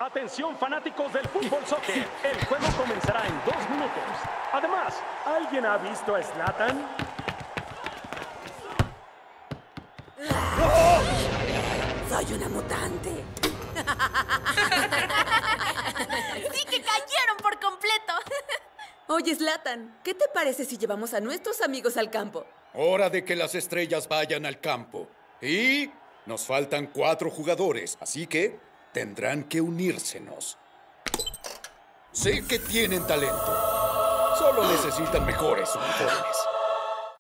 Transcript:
Atención fanáticos del fútbol soccer. El juego comenzará en 2 minutos. Además, ¿alguien ha visto a Zlatan? Soy una mutante. ¡Sí que cayeron por completo! Oye, Zlatan, ¿qué te parece si llevamos a nuestros amigos al campo? Hora de que las estrellas vayan al campo. Y nos faltan 4 jugadores, así que tendrán que unírsenos. Sé que tienen talento. Solo necesitan mejores uniformes.